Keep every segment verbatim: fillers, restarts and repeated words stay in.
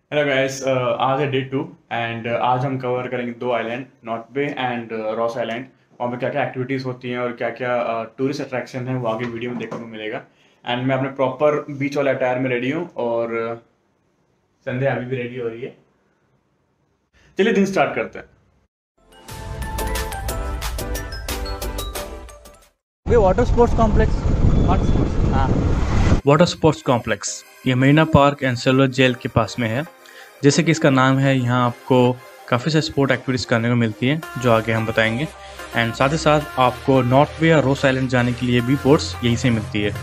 Hello guys, आज है day to and आज हम कवर करेंगे दो island, north bay and Ross island. वहाँ पे क्या क्या एक्टिविटीज़ होती हैं और क्या क्या टूरिस्ट अट्रैक्शन है वो आगे वीडियो में देखने को मिलेगा। एंड मैं अपने प्रॉपर बीच वाले अटायर में रेडी हूँ और uh, संध्या अभी भी रेडी हो रही है। चलिए दिन स्टार्ट करते हैं। वे water sports complex water sports हाँ वाटर स्पोर्ट्स कॉम्प्लेक्स ये marina park and silver jail के पास में है। जैसे कि इसका नाम है, यहाँ आपको काफ़ी सारे स्पोर्ट एक्टिविटीज़ करने को मिलती हैं जो आगे हम बताएंगे। एंड साथ ही साथ आपको नॉर्थ बे या रोस आइलैंड जाने के लिए भी बोट्स यहीं से मिलती है।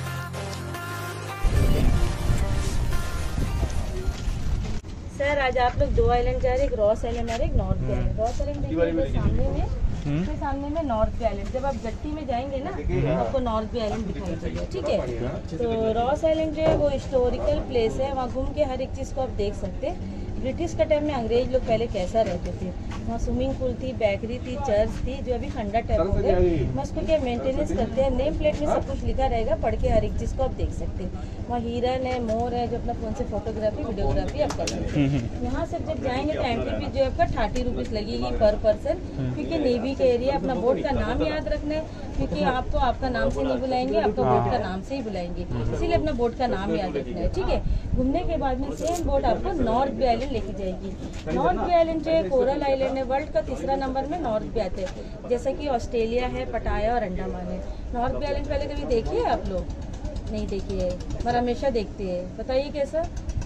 सर आज आप लोग दो आइलैंड जा रहे हैं, एक रॉस आइलैंड और एक north bay island. Ross island देखिए सामने में, फिर सामने में नॉर्थ बे आइलैंड। जब आप जट्टी में जाएंगे ना तो आपको नॉर्थ बे आइलैंड दिखाई देगा, ठीक है। तो रॉस आइलैंड जो है वो हिस्टोरिकल प्लेस है, वहाँ घूम के हर एक चीज़ को आप देख सकते हैं। ब्रिटिश के टाइम में अंग्रेज लोग पहले कैसा रहते थे, वहाँ स्विमिंग पूल थी, बेकरी थी, चर्च थी, जो अभी खंडा टाइप हो गए। मैं उसको क्या मेंटेनेंस करते हैं, नेम प्लेट में सब कुछ लिखा रहेगा, पढ़ के हर एक चीज़ को आप देख सकते हैं। वहाँ हिरन है, मोर है, जो अपना फोन से फोटोग्राफी वीडियोग्राफी आप कर सकते हैं। यहाँ से जब जाएंगे तो एंट्री फीस जो है आपका थर्टी रुपीज़ लगेगी पर पर्सन, क्योंकि नेवी का एरिया। अपना बोट का नाम याद रखना है, क्योंकि आपको आपका नाम से नहीं बुलाएंगे, आपका बोट का नाम से ही बुलाएंगे, इसीलिए अपना बोट का नाम याद रखना है, ठीक है। घूमने के बाद में सेम बोट आपको नॉर्थ बे आइलैंड लेके जाएगी। नॉर्थ बे आइलैंड जो है कोरल आइलैंड है, वर्ल्ड का तीसरा नंबर में नॉर्थ बे आते हैं। जैसा कि ऑस्ट्रेलिया है, पटाया और अंडमान है। नॉर्थ बे आइलैंड पहले कभी देखिए आप लोग? नहीं देखिए, पर हमेशा देखते हैं। बताइए कैसा?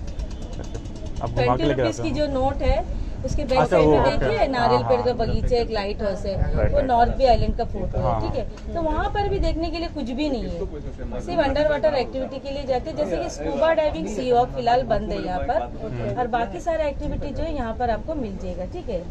ट्वेंटी रुपीज की जो नोट है उसके बैक साइड में देखिए नारियल पेड़ का बगीचा, एक लाइट हाउस है, वो नॉर्थ बे आइलैंड का फोटो है, ठीक है। तो वहाँ पर भी देखने के लिए कुछ भी नहीं है, सिर्फ अंडर वाटर एक्टिविटी के लिए जाते हैं। जैसे कि स्कूबा डाइविंग, सी वॉक फिलहाल बंद है यहाँ पर, और बाकी सारा एक्टिविटी जो है यहाँ पर आपको मिल जाएगा, ठीक है।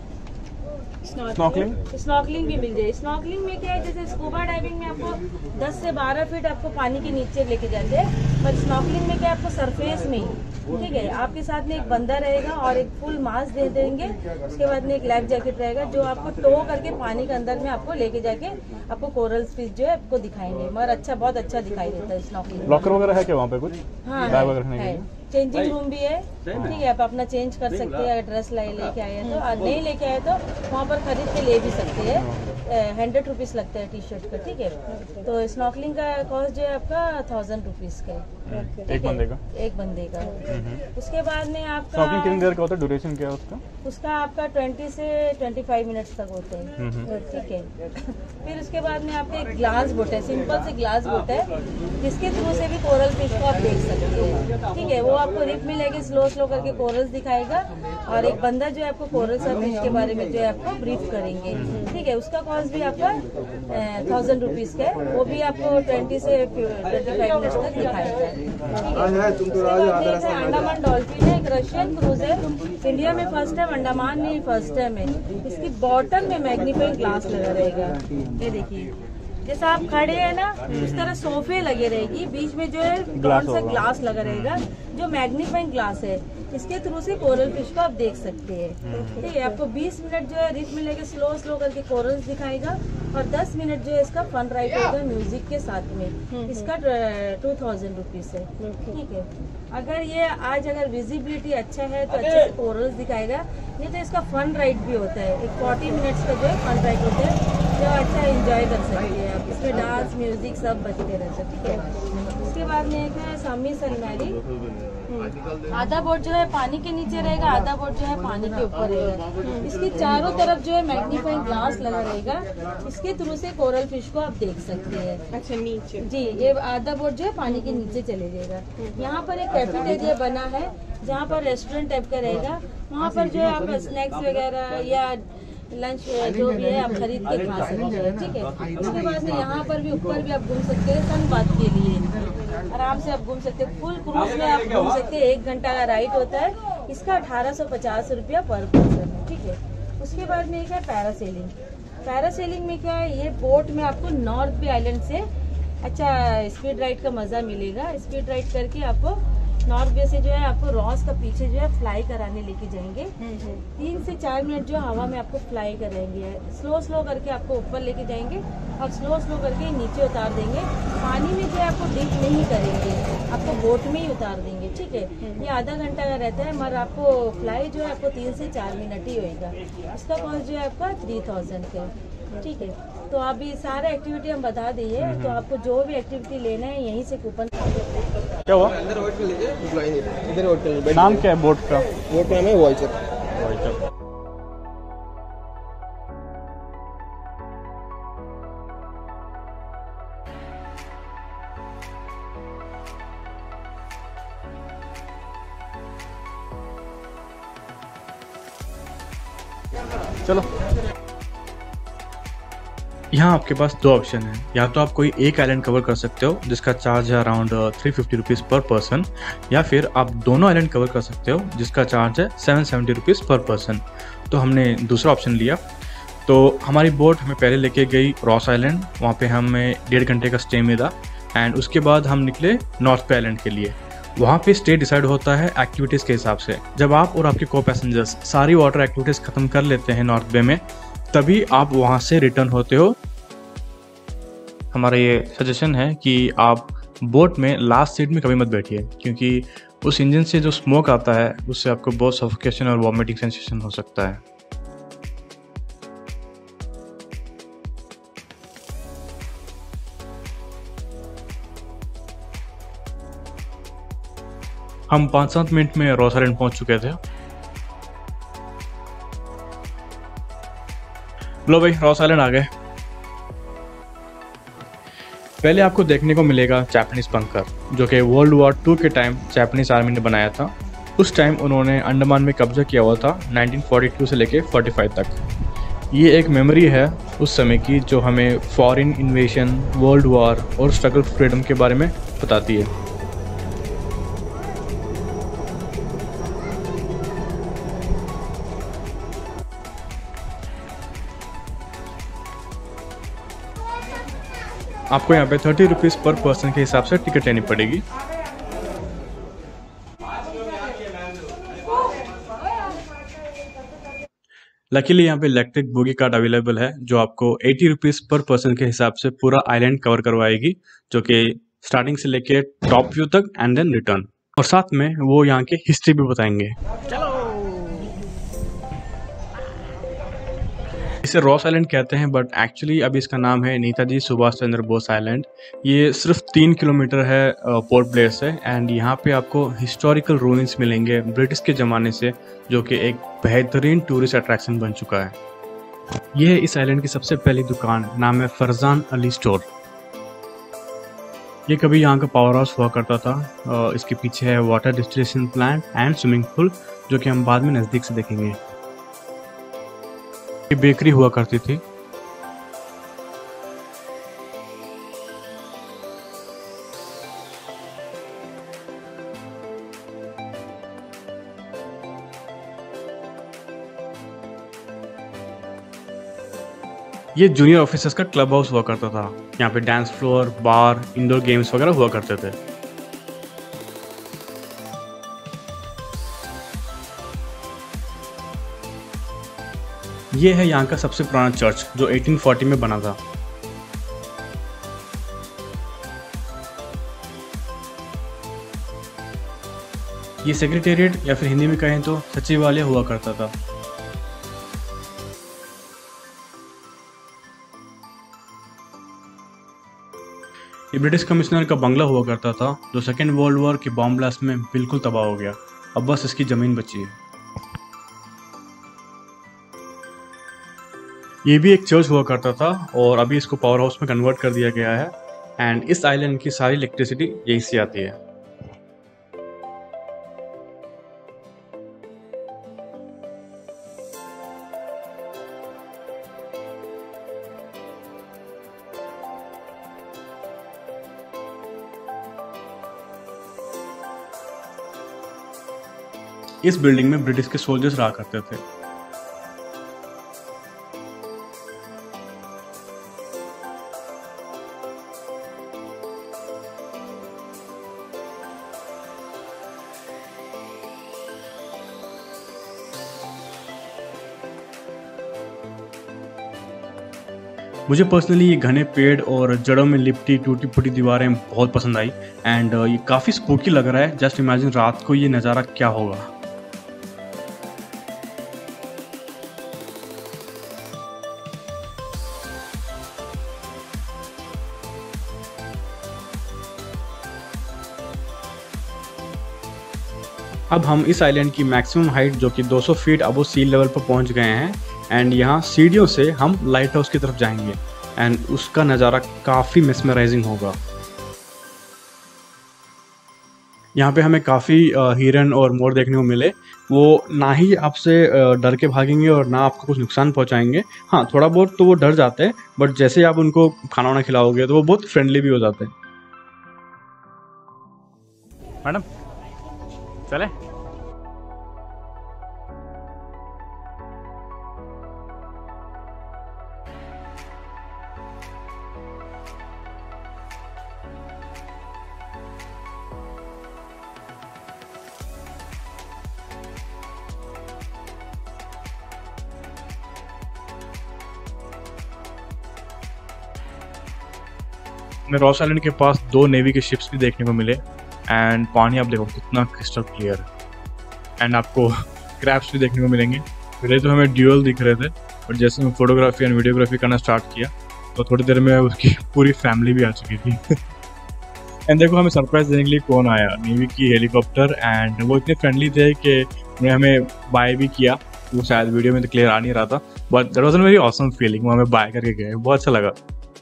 स्नॉर्कलिंग स्नॉर्कलिंग भी मिल जाए। स्नॉर्कलिंग में क्या है, जैसे स्कूबा डाइविंग में आपको दस से बारह फीट आपको पानी के नीचे लेके जाते हैं, पर स्नॉर्कलिंग में क्या आपको सरफेस में ही, ठीक है। आपके साथ में एक बंदा रहेगा और एक फुल मास्क दे देंगे, उसके बाद में एक लाइफ जैकेट रहेगा जो आपको टो करके पानी के अंदर में आपको लेके जाके आपको कोरल फिश जो है आपको दिखाएंगे। मगर अच्छा, बहुत अच्छा दिखाई देता है स्नॉर्कलिंग। लॉकर वगैरह है क्या वहाँ पे कुछ? हाँ है, चेंजिंग रूम भी है, ठीक है। आप अपना चेंज कर सकते हैं, अगर ड्रेस लाई लेके आए हैं तो, और नहीं लेके आए तो वहाँ पर खरीद के ले भी सकते हैं। हंड्रेड रुपीज लगता है टी शर्ट का, ठीक है। तो स्नॉर्कलिंग का कॉस्ट जो है आपका थाउजेंड रुपीज का है, एक बंदे का एक बंदे का। उसके बाद में आपका स्नॉर्कलिंग कितनी देर का होता है, ड्यूरेशन क्या है उसका? उसका आपका ट्वेंटी से ट्वेंटी फाइव मिनट्स तक होते हैं, ठीक है। फिर उसके बाद में आपका एक ग्लास बोट है, सिंपल से ग्लास बोट है, जिसके थ्रू से भी कोरल फिश को आप देख सकते हैं, ठीक है। वो आपको रिप में लेके स्लो स्लो करके कोरल्स दिखाएगा, और एक बंदा जो है आपको कोरल्स और फिश के बारे में जो है आपको ब्रीफ करेंगे, ठीक है। उसका कॉस्ट भी आपका थाउजेंड रुपीज का है, वो भी आपको ट्वेंटी से ट्वेंटी फाइव मिनट्स तक दिखाएगा, ठीक है। अंडमान डॉल्फिन है, एक रशियन क्रूज है, इंडिया में फर्स्ट टाइम, अंडमान में फर्स्ट टाइम है। इसकी बॉटम में मैग्नीफाइंग ग्लास लगा रहेगा, ये देखिए। जैसा आप खड़े हैं ना, उस तरह सोफे लगे रहेगी, बीच में जो है कौन सा ग्लास लगा रहेगा जो मैग्नीफाइंग ग्लास है। इसके थ्रू से कोरल फिश को आप देख सकते हैं, ठीक है। आपको बीस मिनट जो है रिप में लेके स्लो स्लो करके कोरल्स दिखाएगा, और दस मिनट जो है इसका फन राइड होगा म्यूजिक के साथ में। इसका टू थाउजेंड रुपीज है, ठीक है। अगर ये आज अगर विजिबिलिटी अच्छा है तो अच्छे से कोरल्स दिखाएगा, नहीं तो इसका फन राइड भी होता है, एक फोर्टी मिनट्स का जो है फन राइड होता है, जो अच्छा एंजॉय कर सकते हैं आप। इसमें डांस म्यूजिक सब बजते रहते हैं, ठीक है। उसके बाद में एक है सामी सनमैरी। आधा बोट जो है पानी के नीचे रहेगा, आधा बोट जो है पानी के ऊपर रहेगा। इसकी चारों तरफ जो है मैग्नीफाइंग ग्लास लगा रहेगा, इसके थ्रू से कोरल फिश को आप देख सकते हैं। अच्छा, नीचे जी, ये आधा बोट जो है पानी के नीचे चले जाएगा। यहाँ पर एक कैफेटेरिया बना है, जहाँ पर रेस्टोरेंट टाइप का रहेगा, वहाँ पर जो है आप स्नैक्स वगैरह या लंच जो भी है आप खरीद के खा सकते हैं, ठीक है। उसके बाद में यहाँ पर भी ऊपर भी आप घूम सकते हैं, सन बात के लिए आराम से आप घूम सकते हैं। फुल क्रूज में आप घूम सकते हैं, एक घंटा का राइड होता है। इसका अठारह सौ पचास रुपया पर पर्सन है, ठीक है। उसके बाद में एक है पैरासेलिंग। पैरासेलिंग में क्या है, ये बोट में आपको नॉर्थ बे आइलैंड से अच्छा स्पीड राइड का मजा मिलेगा। स्पीड राइड करके आपको नॉर्थ बे से जो है आपको रॉस का पीछे जो है फ्लाई कराने लेके जाएंगे। तीन से चार मिनट जो हवा में आपको फ्लाई करेंगे, स्लो स्लो करके आपको ऊपर लेके जाएंगे और स्लो स्लो करके नीचे उतार देंगे। पानी में जो है आपको डिप नहीं करेंगे, आपको बोट में ही उतार देंगे, ठीक है। ये आधा घंटा का रहता है, मगर आपको फ्लाई जो है आपको तीन से चार मिनट ही होएगा। इसका कॉस्ट जो है आपका थ्री थाउजेंड का, ठीक है। तो अभी सारे एक्टिविटी हम बता दिए, तो आपको जो भी एक्टिविटी लेना है यहीं से कूपन। क्या हुआ? अंदर वेट कर लीजिए, इधर वेट कर लीजिए। नाम क्या है बोट का? बोट का नाम है वॉइचर। वॉइचर। चलो, यहाँ आपके पास दो ऑप्शन है। या तो आप कोई एक आइलैंड कवर कर सकते हो जिसका चार्ज है around three fifty rupees per person, या फिर आप दोनों आइलैंड कवर कर सकते हो जिसका चार्ज है seven seventy rupees per person. तो हमने दूसरा ऑप्शन लिया। तो हमारी बोट हमें पहले लेके गई रॉस आइलैंड, वहाँ पे हमें डेढ़ घंटे का स्टे मिला एंड उसके बाद हम निकले नॉर्थ पे आइलैंड के लिए। वहाँ पे स्टे डिसाइड होता है एक्टिविटीज़ के हिसाब से। जब आप और आपके को पैसेंजर्स सारी वाटर एक्टिविटीज़ ख़त्म कर लेते हैं नॉर्थ बे में, तभी आप वहाँ से रिटर्न होते हो। हमारा ये सजेशन है कि आप बोट में लास्ट सीट में कभी मत बैठिए, क्योंकि उस इंजन से जो स्मोक आता है उससे आपको बहुत सफोकेशन और वॉमिटिंग सेंसेशन हो सकता है। हम पाँच सात मिनट में रॉस आइलैंड पहुंच चुके थे। लो भाई, रॉस आइलैंड आ गए। पहले आपको देखने को मिलेगा जापानीज बंकर, जो कि वर्ल्ड वॉर टू के टाइम जापानीज आर्मी ने बनाया था। उस टाइम उन्होंने अंडमान में कब्जा किया हुआ था नाइनटीन फोर्टी टू से लेके फोर्टी फाइव तक। ये एक मेमोरी है उस समय की जो हमें फॉरेन इन्वेशन, वर्ल्ड वॉर और स्ट्रगल फॉर फ्रीडम के बारे में बताती है। आपको यहाँ पे थर्टी रुपीज़ पर पर्सन के हिसाब से टिकट लेनी पड़ेगी। लकीली यहाँ पे इलेक्ट्रिक बोगी कार्ड अवेलेबल है जो आपको एटी रुपीज़ पर पर्सन के हिसाब से पूरा आइलैंड कवर करवाएगी, जो कि स्टार्टिंग से लेके टॉप व्यू तक एंड देन रिटर्न। और साथ में वो यहाँ की हिस्ट्री भी बताएंगे। इसे रॉस आइलैंड कहते हैं, बट एक्चुअली अभी इसका नाम है नेताजी सुभाष चंद्र बोस आइलैंड। ये सिर्फ तीन किलोमीटर है पोर्ट ब्लेयर से एंड यहाँ पे आपको हिस्टोरिकल रूइंस मिलेंगे ब्रिटिश के ज़माने से, जो कि एक बेहतरीन टूरिस्ट अट्रैक्शन बन चुका है। ये है इस आइलैंड की सबसे पहली दुकान, नाम है फरजान अली स्टोर। ये कभी यहाँ का पावर हाउस हुआ करता था। इसके पीछे है water distillation plant and swimming pool, जो कि हम बाद में नज़दीक से देखेंगे। ये बेकरी हुआ करती थी। ये जूनियर ऑफिसर्स का क्लब हाउस हुआ करता था। यहाँ पे dance floor, bar, indoor games वगैरह हुआ करते थे। ये है यहाँ का सबसे पुराना चर्च जो एटीन फोर्टी में बना था। ये सेक्रेटेरिएट या फिर हिंदी में कहें तो सचिवालय हुआ करता था। ये ब्रिटिश कमिश्नर का बंगला हुआ करता था, जो सेकेंड वर्ल्ड वॉर के बॉम्ब ब्लास्ट में बिल्कुल तबाह हो गया। अब बस इसकी जमीन बची है। ये भी एक चर्च हुआ करता था और अभी इसको पावर हाउस में कन्वर्ट कर दिया गया है एंड इस आइलैंड की सारी इलेक्ट्रिसिटी यहीं से आती है। इस बिल्डिंग में ब्रिटिश के सोल्जर्स रहा करते थे। मुझे पर्सनली ये घने पेड़ और जड़ों में लिपटी टूटी फूटी दीवारें बहुत पसंद आई एंड ये काफ़ी स्पूकी लग रहा है। जस्ट इमेजिन रात को ये नज़ारा क्या होगा। अब हम इस आइलैंड की मैक्सिमम हाइट जो कि दो सौ फीट अबव सी लेवल पर पहुंच गए हैं एंड यहाँ सीढ़ियों से हम लाइट हाउस की तरफ जाएंगे एंड उसका नज़ारा काफ़ी मेस्मराइजिंग होगा। यहाँ पे हमें काफ़ी हिरन और मोर देखने को मिले। वो ना ही आपसे डर के भागेंगे और ना आपको कुछ नुकसान पहुँचाएंगे। हाँ, थोड़ा बहुत तो वो डर जाते हैं, बट जैसे आप उनको खाना वाना खिलाओगे तो वो बहुत फ्रेंडली भी हो जाते हैं। मैडम चले। हमें रॉस आइलैंड के पास दो नेवी के शिप्स भी देखने को मिले एंड पानी आप देखो कितना क्रिस्टल क्लियर एंड आपको क्रैब्स भी देखने को मिलेंगे। पहले तो हमें ड्यूअल दिख रहे थे, बट जैसे हम फोटोग्राफी एंड वीडियोग्राफी करना स्टार्ट किया तो थोड़ी देर में उसकी पूरी फैमिली भी आ चुकी थी। एंड देखो हमें सरप्राइज देने के लिए कौन आया, नेवी की हेलीकॉप्टर। एंड वो इतने फ्रेंडली थे कि उन्हें हमें बाय भी किया। वो शायद वीडियो में तो क्लियर आ नहीं रहा था, but that was a very awesome feeling. वो हमें बाय करके गए, बहुत अच्छा लगा।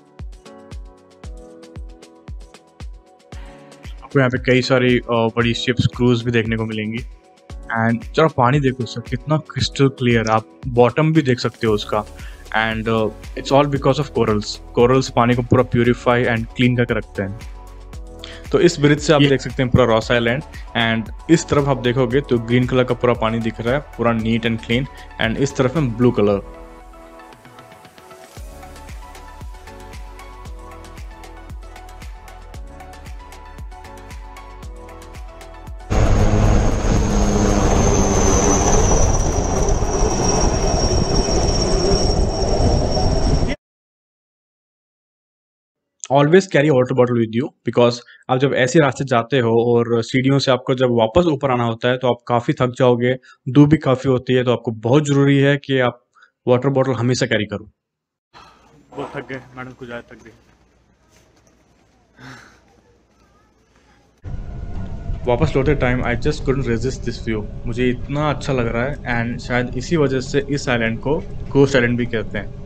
आपको यहाँ पे कई सारी बड़ी शिप्स क्रूज भी देखने को मिलेंगी एंड जरा पानी देखो उसका कितना क्रिस्टल क्लियर, आप बॉटम भी देख सकते हो उसका। And it's all because of corals. Corals पानी को पूरा प्यूरिफाई एंड क्लीन करके रखते हैं। तो इस ब्रिज से आप देख सकते हैं पूरा रॉस आइलैंड एंड इस तरफ आप देखोगे तो ग्रीन कलर का पूरा पानी दिख रहा है, पूरा नीट एंड क्लीन। एंड इस तरफ में blue colour. Always carry water bottle with you, because आप जब ऐसे रास्ते जाते हो और सीढ़ियों से आपको जब वापस ऊपर आना होता है तो आप काफ़ी थक जाओगे, धूप भी काफ़ी होती है, तो आपको बहुत ज़रूरी है कि आप वाटर बॉटल हमेशा कैरी करो। बहुत थक गए मैडम, कुछ ज़्यादा थक गए। वापस लौटते time I just couldn't resist this view. मुझे इतना अच्छा लग रहा है एंड शायद इसी वजह से इस आइलैंड को घोस्ट आइलैंड भी कहते हैं।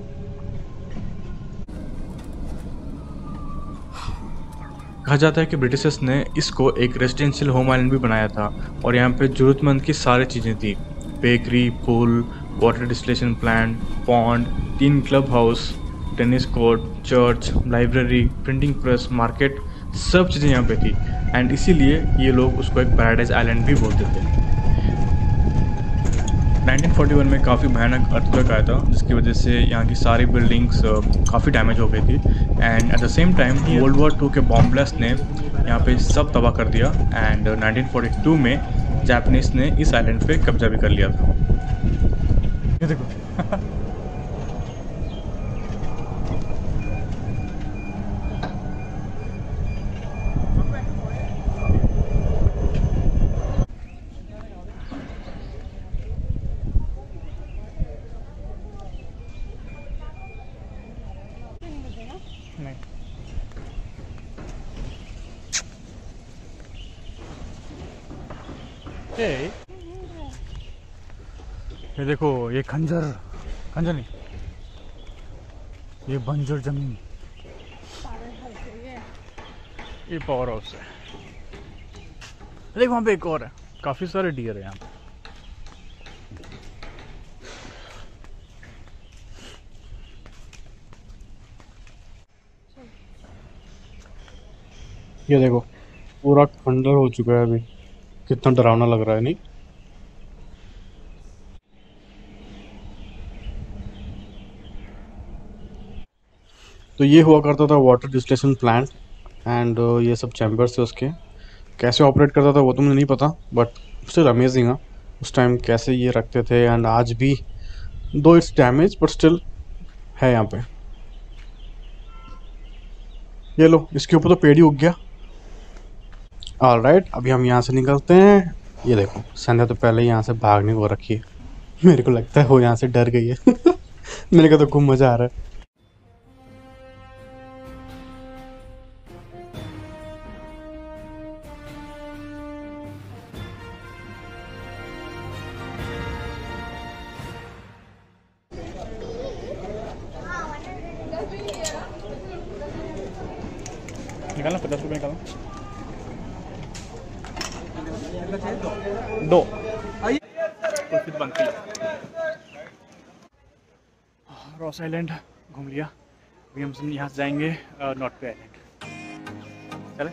कहा जाता है कि ब्रिटिशर्स ने इसको एक रेजिडेंशियल होम आइलैंड भी बनाया था और यहाँ पे ज़रूरतमंद की सारी चीज़ें थी। Bakery, pool, water distillation plant, pond, तीन club house, tennis court, church, library, printing press, market, सब चीज़ें यहाँ पे थी। एंड इसीलिए ये लोग उसको एक पैराडाइज आइलैंड भी बोलते थे। नाइनटीन फोर्टी वन में काफ़ी भयानक अर्थक्वेक आया था, जिसकी वजह से यहाँ की सारी बिल्डिंग्स काफ़ी डैमेज हो गई थी। And at the same time world war two के बॉम्ब ब्लास्ट ने यहाँ पे सब तबाह कर दिया एंड नाइनटीन फोर्टी टू में जापानीज ने इस आइलैंड पे कब्जा भी कर लिया था। ये देखो ये देखो, ये खंजर खंजर नहीं, ये बंजर जमीन, ये पावर हाउस है। देखो वहाँ पे एक और है, काफी सारे डियर है यहाँ पे। ये देखो पूरा खंडर हो चुका है अभी, कितना डरावना लग रहा है नहीं। तो ये हुआ करता था वाटर डिस्टिलेशन प्लांट एंड ये सब चैम्बर्स थे उसके। कैसे ऑपरेट करता था वो तो मुझे नहीं पता, बट स्टिल अमेजिंग है उस टाइम कैसे ये रखते थे। एंड आज भी दो इट्स डैमेज बट स्टिल है यहाँ पे। ये लो, इसके ऊपर तो पेड़ ही उग गया। ऑल राइट, अभी हम यहाँ से निकलते हैं। ये देखो, संध्या तो पहले ही यहाँ से भागने को रखी है। मेरे को लगता है वो यहाँ से डर गई है। मेरे को तो खूब मज़ा आ रहा है। निकालना, पचास रुपये निकालना। दो कुल्फी तो बनती है। रॉस आइलैंड घूम लिया, अभी हम यहाँ से जाएंगे नॉर्थ बे आइलैंड। चले,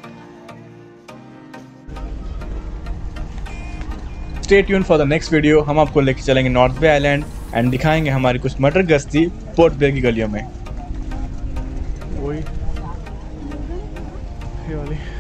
stay tune for the next video. हम आपको लेके चलेंगे नॉर्थ बे आइलैंड एंड दिखाएंगे हमारी कुछ मटर गश्ती पोर्ट ब्लेयर की गलियों में। वही ये वाली